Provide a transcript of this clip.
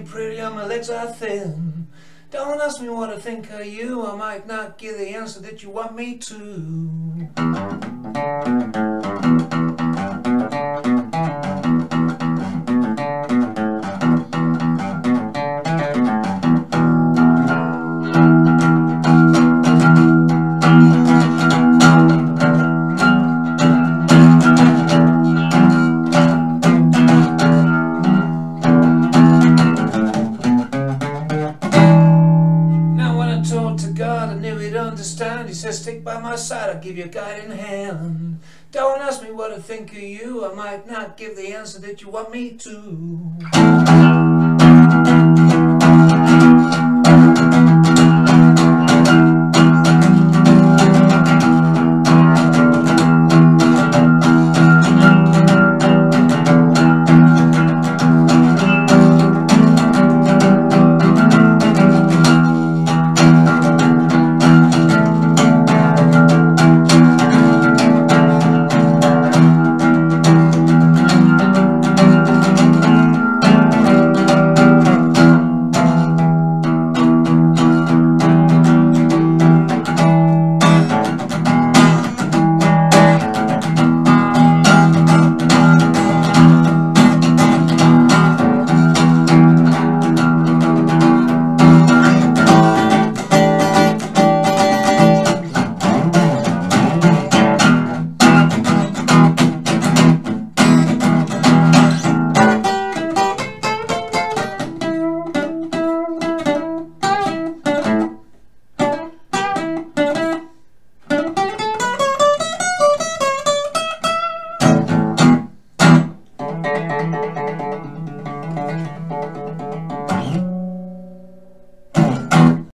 pretty and my legs are thin. Don't ask me what I think of you, I might not give the answer that you want me to. To God, I knew he'd understand. He says, stick by my side, I'll give you a guiding hand. Don't ask me what I think of you, I might not give the answer that you want me to.